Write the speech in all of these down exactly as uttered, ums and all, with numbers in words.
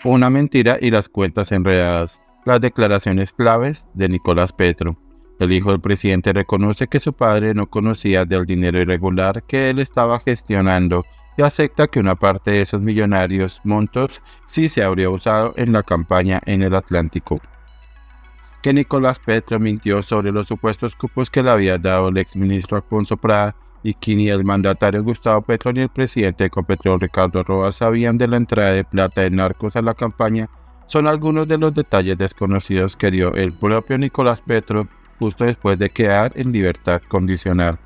Una mentira y las cuentas enredadas. Las declaraciones claves de Nicolás Petro. El hijo del presidente reconoce que su padre no conocía del dinero irregular que él estaba gestionando y acepta que una parte de esos millonarios montos sí se habría usado en la campaña en el Atlántico. Que Nicolás Petro mintió sobre los supuestos cupos que le había dado el exministro Alfonso Prada y que ni el mandatario Gustavo Petro ni el presidente de Ecopetrol Ricardo Roa sabían de la entrada de plata de narcos a la campaña son algunos de los detalles desconocidos que dio el propio Nicolás Petro justo después de quedar en libertad condicional.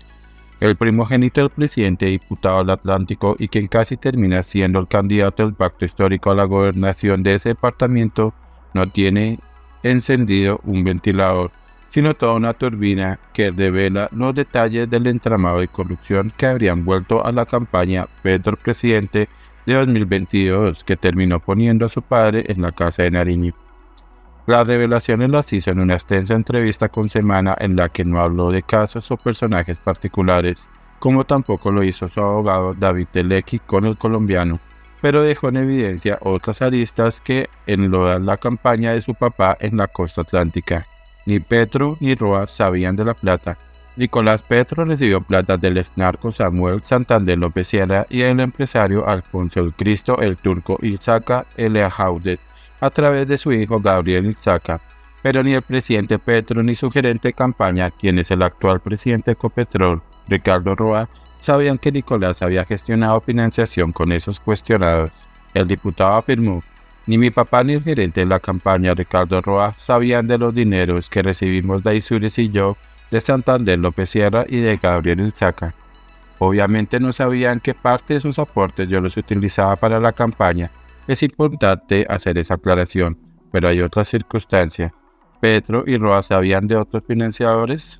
El primogénito del presidente diputado del Atlántico y quien casi termina siendo el candidato del pacto histórico a la gobernación de ese departamento no tiene encendido un ventilador, sino toda una turbina que revela los detalles del entramado de corrupción que habrían vuelto a la campaña Petro Presidente de dos mil veintidós, que terminó poniendo a su padre en la Casa de Nariño. Las revelaciones las hizo en una extensa entrevista con Semana en la que no habló de casos o personajes particulares, como tampoco lo hizo su abogado David Telequi con El Colombiano, pero dejó en evidencia otras aristas que enlodan la campaña de su papá en la costa atlántica. Ni Petro ni Roa sabían de la plata. Nicolás Petro recibió plata del exnarco Samuel Santander López Sierra y del empresario Alfonso el Cristo el Turco Ilzaca Eleajaudet a través de su hijo Gabriel Ilzaca, pero ni el presidente Petro ni su gerente de campaña, quien es el actual presidente de Ecopetrol, Ricardo Roa, sabían que Nicolás había gestionado financiación con esos cuestionados. El diputado afirmó: ni mi papá ni el gerente de la campaña, Ricardo Roa, sabían de los dineros que recibimos Daisures y yo de Santander López Sierra y de Gabriel Ilzaca. Obviamente no sabían que parte de esos aportes yo los utilizaba para la campaña. Es importante hacer esa aclaración, pero hay otra circunstancia. ¿Petro y Roa sabían de otros financiadores?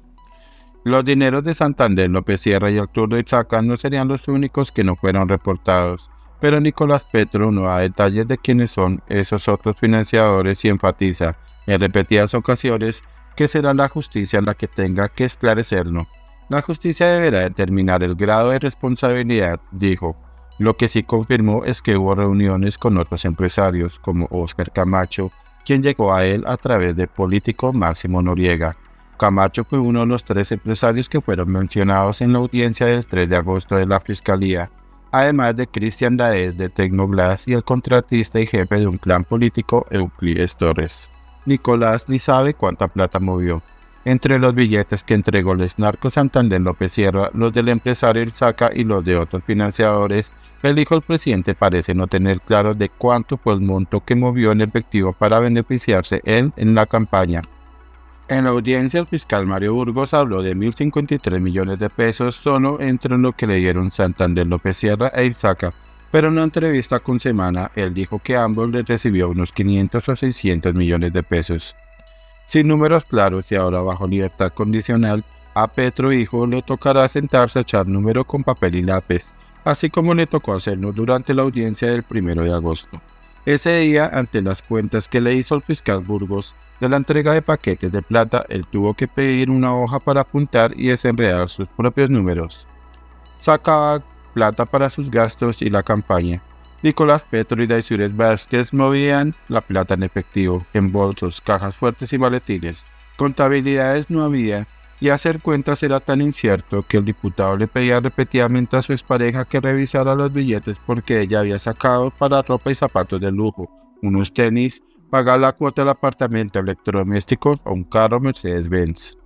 Los dineros de Santander López Sierra y Arturo Ilzaca no serían los únicos que no fueron reportados, pero Nicolás Petro no da detalles de quiénes son esos otros financiadores y enfatiza en repetidas ocasiones que será la justicia la que tenga que esclarecerlo. La justicia deberá determinar el grado de responsabilidad, dijo. Lo que sí confirmó es que hubo reuniones con otros empresarios, como Óscar Camacho, quien llegó a él a través del político Máximo Noriega. Camacho fue uno de los tres empresarios que fueron mencionados en la audiencia del tres de agosto de la Fiscalía, además de Cristian Daes de Tecnoglass y el contratista y jefe de un clan político Euclides Torres. Nicolás ni sabe cuánta plata movió. Entre los billetes que entregó el exnarco Santander López Sierra, los del empresario Ilzaca y los de otros financiadores, el hijo del presidente parece no tener claro de cuánto fue el monto que movió en efectivo para beneficiarse él en la campaña. En la audiencia, el fiscal Mario Burgos habló de mil cincuenta y tres millones de pesos solo entre lo que le dieron Santander López Sierra e Ilzaca, pero en una entrevista con Semana, él dijo que ambos le recibió unos quinientos o seiscientos millones de pesos. Sin números claros y ahora bajo libertad condicional, a Petro hijo le tocará sentarse a echar número con papel y lápiz, así como le tocó hacerlo durante la audiencia del primero de agosto. Ese día, ante las cuentas que le hizo el fiscal Burgos de la entrega de paquetes de plata, él tuvo que pedir una hoja para apuntar y desenredar sus propios números. Sacaba plata para sus gastos y la campaña. Nicolás Petro y Daisures Vázquez movían la plata en efectivo, en bolsos, cajas fuertes y maletines. Contabilidades no había, y hacer cuentas era tan incierto que el diputado le pedía repetidamente a su expareja que revisara los billetes porque ella había sacado para ropa y zapatos de lujo, unos tenis, pagar la cuota del apartamento, electrodomésticos o un carro Mercedes-Benz.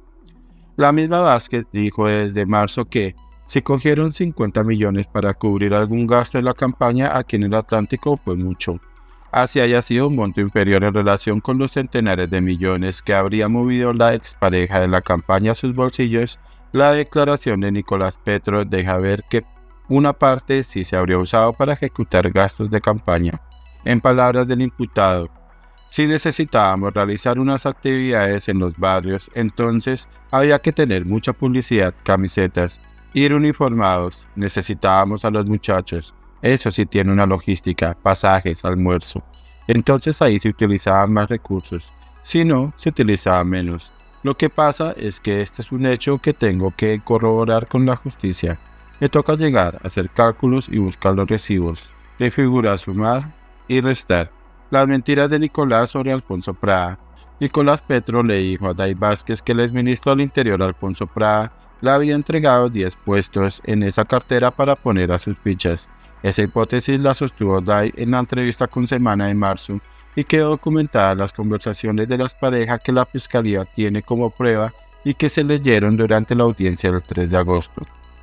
La misma Vázquez dijo desde marzo que si cogieron cincuenta millones para cubrir algún gasto de la campaña aquí en el Atlántico fue mucho. Así haya sido un monto inferior en relación con los centenares de millones que habría movido la expareja de la campaña a sus bolsillos, la declaración de Nicolás Petro deja ver que una parte sí se habría usado para ejecutar gastos de campaña. En palabras del imputado, si necesitábamos realizar unas actividades en los barrios, entonces había que tener mucha publicidad, camisetas, ir uniformados, necesitábamos a los muchachos, eso sí tiene una logística, pasajes, almuerzo. Entonces ahí se utilizaban más recursos, si no, se utilizaba menos. Lo que pasa es que este es un hecho que tengo que corroborar con la justicia. Me toca llegar a hacer cálculos y buscar los recibos, de figura sumar y restar. Las mentiras de Nicolás sobre Alfonso Prada. Nicolás Petro le dijo a Day Vázquez que el exministro al Interior Alfonso Prada le había entregado diez puestos en esa cartera para poner a sus fichas. Esa hipótesis la sostuvo Day en la entrevista con Semana de marzo y quedó documentada las conversaciones de las parejas que la Fiscalía tiene como prueba y que se leyeron durante la audiencia del tres de agosto.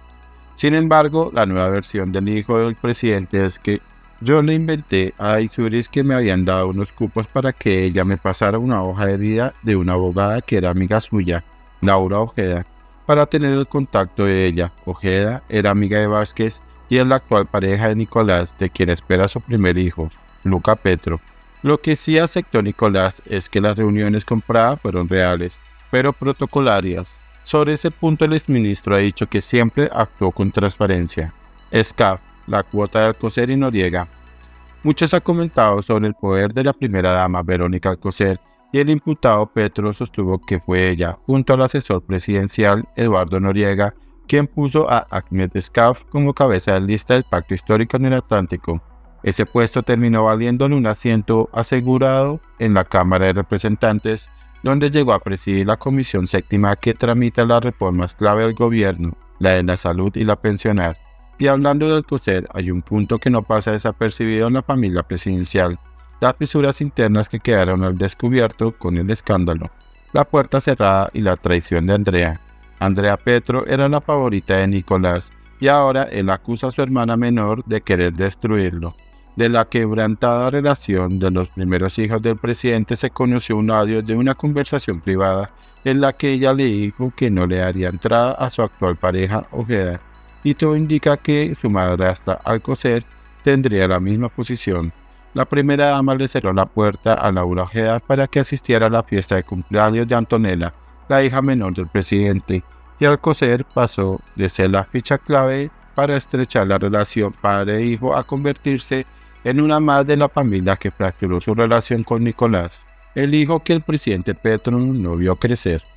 Sin embargo, la nueva versión del hijo del presidente es que yo le inventé a Isuris que me habían dado unos cupos para que ella me pasara una hoja de vida de una abogada que era amiga suya, Laura Ojeda, para tener el contacto de ella. Ojeda era amiga de Vázquez y es la actual pareja de Nicolás, de quien espera su primer hijo, Luca Petro. Lo que sí aceptó Nicolás es que las reuniones con Prada fueron reales, pero protocolarias. Sobre ese punto el exministro ha dicho que siempre actuó con transparencia. S C A F, la cuota de Alcocer y Noriega. Muchos han comentado sobre el poder de la primera dama Verónica Alcocer y el imputado Petro sostuvo que fue ella, junto al asesor presidencial Eduardo Noriega, quien puso a Ahmed Escaf como cabeza de lista del Pacto Histórico en el Atlántico. Ese puesto terminó valiéndole un asiento asegurado en la Cámara de Representantes, donde llegó a presidir la Comisión Séptima que tramita las reformas clave del gobierno, la de la salud y la pensional. Y hablando de Alcocer, hay un punto que no pasa desapercibido en la familia presidencial: las fisuras internas que quedaron al descubierto con el escándalo, la puerta cerrada y la traición de Andrea. Andrea Petro era la favorita de Nicolás y ahora él acusa a su hermana menor de querer destruirlo. De la quebrantada relación de los primeros hijos del presidente se conoció un audio de una conversación privada en la que ella le dijo que no le daría entrada a su actual pareja Ojeda, y todo indica que su madrastra Alcocer tendría la misma posición. La primera dama le cerró la puerta a Laura Ojeda para que asistiera a la fiesta de cumpleaños de Antonella, la hija menor del presidente, y Alcocer pasó de ser la ficha clave para estrechar la relación padre-hijo a convertirse en una más de la familia que fracturó su relación con Nicolás, el hijo que el presidente Petro no vio crecer.